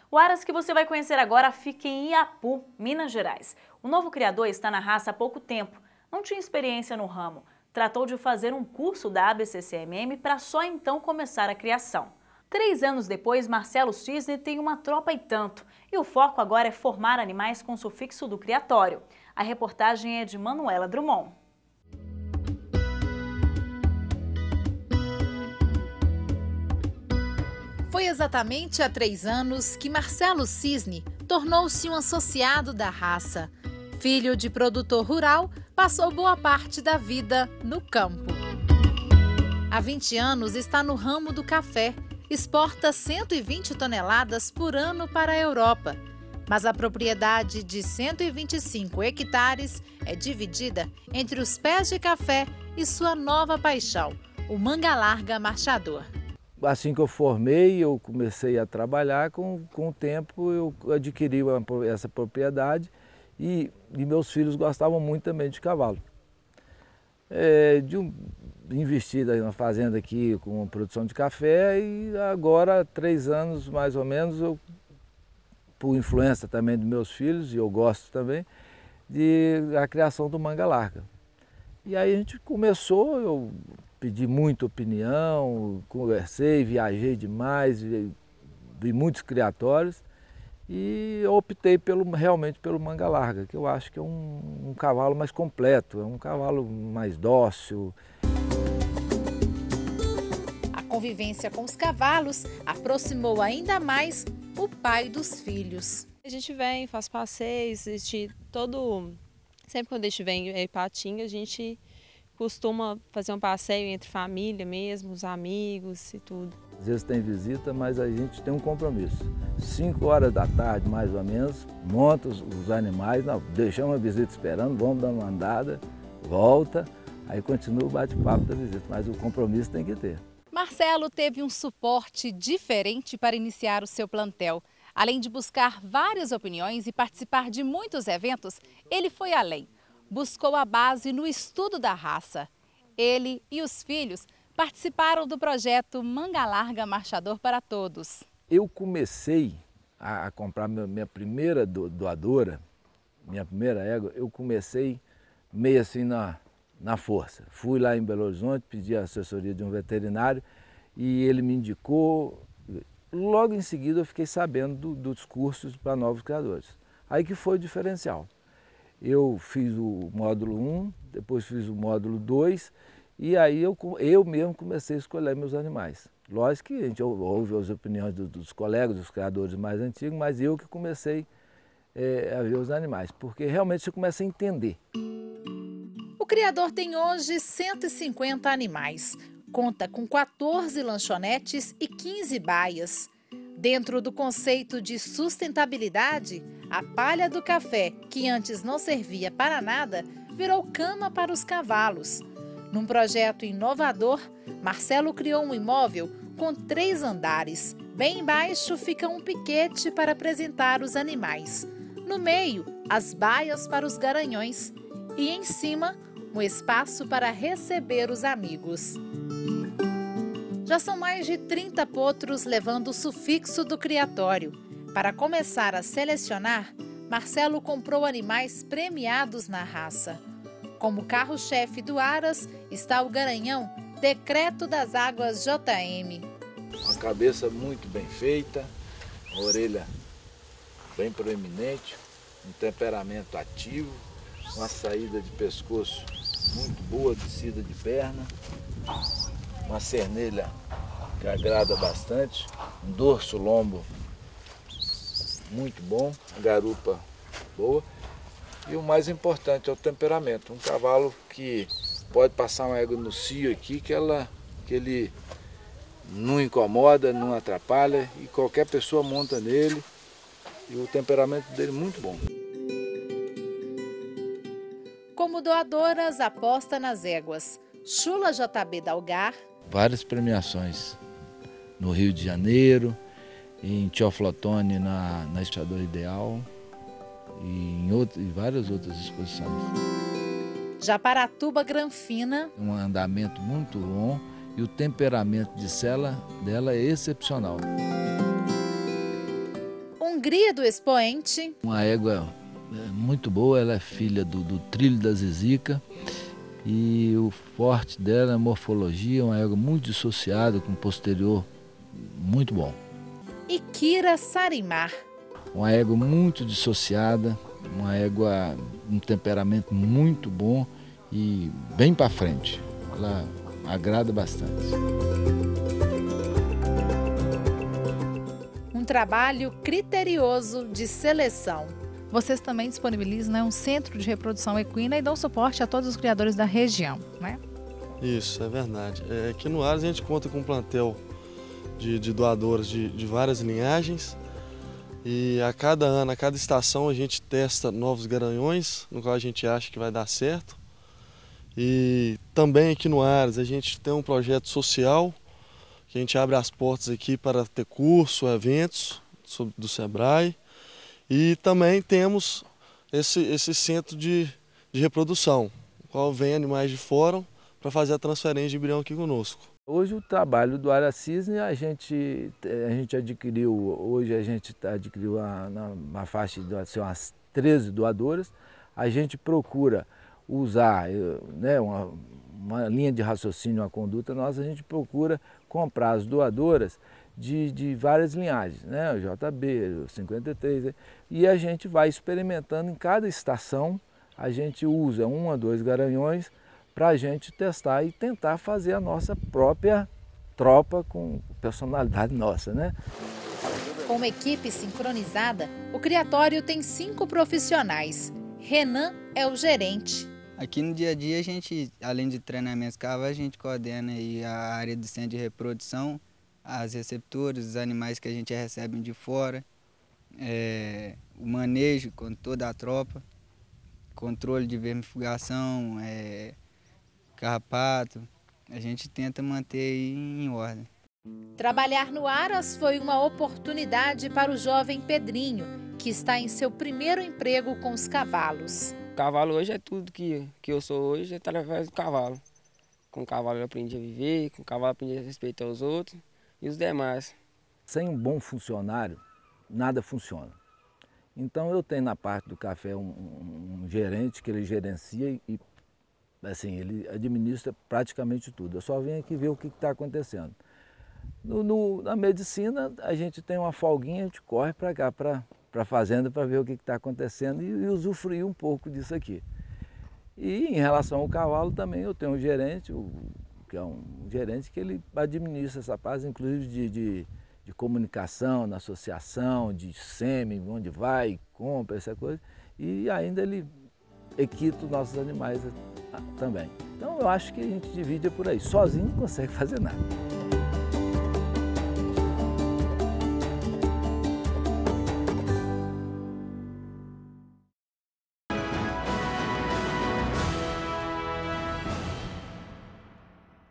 O Aras que você vai conhecer agora fica em Iapu, Minas Gerais. O novo criador está na raça há pouco tempo, não tinha experiência no ramo. Tratou de fazer um curso da ABCCMM para só então começar a criação. 3 anos depois, Marcelo Cisne tem uma tropa e tanto. E o foco agora é formar animais com sufixo do criatório. A reportagem é de Manuela Drummond. Foi exatamente há 3 anos que Marcelo Cisne tornou-se um associado da raça. Filho de produtor rural, passou boa parte da vida no campo. Há 20 anos está no ramo do café. Exporta 120 toneladas por ano para a Europa. Mas a propriedade de 125 hectares é dividida entre os pés de café e sua nova paixão, o manga larga marchador. Assim que eu formei, eu comecei a trabalhar, com o tempo eu adquiri essa propriedade e meus filhos gostavam muito também de cavalo. Investi na fazenda aqui com produção de café e agora, há 3 anos mais ou menos, por influência também dos meus filhos, e eu gosto também, a criação do manga larga. E aí a gente começou, eu pedi muita opinião, conversei, viajei demais, vi muitos criatórios e eu optei realmente pelo manga larga, que eu acho que é um cavalo mais completo, é um cavalo mais dócil. A convivência com os cavalos aproximou ainda mais o pai dos filhos. A gente vem, faz passeios, sempre quando a gente vem em Ipatinga, a gente costuma fazer um passeio entre família mesmo, os amigos e tudo. Às vezes tem visita, mas a gente tem um compromisso. 5 horas da tarde, mais ou menos, monta os animais, deixamos a visita esperando, vamos dar uma andada, volta, aí continua o bate-papo da visita, mas o compromisso tem que ter. Marcelo teve um suporte diferente para iniciar o seu plantel. Além de buscar várias opiniões e participar de muitos eventos, ele foi além. Buscou a base no estudo da raça. Ele e os filhos participaram do projeto Manga Larga Marchador para Todos. Eu comecei a comprar minha primeira doadora, minha primeira égua, eu comecei meio assim na força. Fui lá em Belo Horizonte, pedi a assessoria de um veterinário e ele me indicou. Logo em seguida eu fiquei sabendo dos cursos para novos criadores. Aí que foi o diferencial. Eu fiz o módulo 1, depois fiz o módulo 2 e aí eu mesmo comecei a escolher meus animais. Lógico que a gente ouve as opiniões dos colegas, dos criadores mais antigos, mas eu que comecei a ver os animais, porque realmente você começa a entender. O criador tem hoje 150 animais, conta com 14 lanchonetes e 15 baias. Dentro do conceito de sustentabilidade, a palha do café, que antes não servia para nada, virou cama para os cavalos. Num projeto inovador, Marcelo criou um imóvel com 3 andares. Bem embaixo fica um piquete para apresentar os animais. No meio, as baias para os garanhões. E em cima, um espaço para receber os amigos. Já são mais de 30 potros levando o sufixo do criatório. Para começar a selecionar, Marcelo comprou animais premiados na raça. Como carro-chefe do Aras está o garanhão Decreto das Águas JM. Uma cabeça muito bem feita, uma orelha bem proeminente, um temperamento ativo, uma saída de pescoço muito boa, descida de perna, uma cernelha que agrada bastante, um dorso-lombo muito bom, uma garupa boa e o mais importante é o temperamento. Um cavalo que pode passar uma égua no cio aqui que ele não incomoda, não atrapalha e qualquer pessoa monta nele e o temperamento dele é muito bom. Como doadoras, aposta nas éguas Chula JB Dalgar. Várias premiações no Rio de Janeiro, em Teoflotone na Estador Ideal e em várias outras exposições. Japaratuba Granfina. Um andamento muito bom e o temperamento de sela dela é excepcional. alegria do expoente. Uma égua muito boa, ela é filha do trilho da Zizica e o forte dela é a morfologia, uma égua muito dissociada, com posterior muito bom. E Kira Sarimar. Uma égua muito dissociada, uma égua um temperamento muito bom e bem para frente. Ela agrada bastante. Um trabalho criterioso de seleção. Vocês também disponibilizam, né, um centro de reprodução equina e dão suporte a todos os criadores da região, né? Isso, é verdade. Aqui no Aras a gente conta com um plantel de doadores de várias linhagens e a cada ano, a cada estação a gente testa novos garanhões, no qual a gente acha que vai dar certo. E também aqui no Aras a gente tem um projeto social que a gente abre as portas aqui para ter curso, eventos do Sebrae. E também temos esse centro de reprodução, no qual vem animais de fora para fazer a transferência de embrião aqui conosco. Hoje o trabalho do Aras Cisne a gente adquiriu, uma faixa de umas 13 doadoras. A gente procura usar, né, uma linha de raciocínio, uma conduta nossa, a gente procura comprar as doadoras de várias linhagens, né? O JB, o 53, e a gente vai experimentando em cada estação, a gente usa 1 a 2 garanhões para a gente testar e tentar fazer a nossa própria tropa com personalidade nossa, né? Com uma equipe sincronizada, o criatório tem 5 profissionais. Renan é o gerente. Aqui no dia a dia, a gente, além de treinamentos cavais, a gente coordena aí a área do centro de reprodução, as receptoras, os animais que a gente recebe de fora, o manejo com toda a tropa, controle de vermifugação, carrapato, a gente tenta manter aí em ordem. Trabalhar no Aras foi uma oportunidade para o jovem Pedrinho, que está em seu primeiro emprego com os cavalos. O cavalo hoje é tudo que eu sou hoje, é através do cavalo. Com o cavalo eu aprendi a viver, com o cavalo eu aprendi a respeitar os outros e os demais. Sem um bom funcionário, nada funciona. Então eu tenho na parte do café um gerente que ele gerencia e assim, ele administra praticamente tudo. Eu só venho aqui ver o que está acontecendo. Na medicina a gente tem uma folguinha, a gente corre para cá, para a fazenda para ver o que está acontecendo e usufruir um pouco disso aqui. E em relação ao cavalo também eu tenho um gerente, que é um gerente que ele administra essa parte, inclusive de comunicação, na associação, de sêmen, onde vai, compra, essa coisa. E ainda ele equita os nossos animais também. Então eu acho que a gente divide por aí. Sozinho não consegue fazer nada.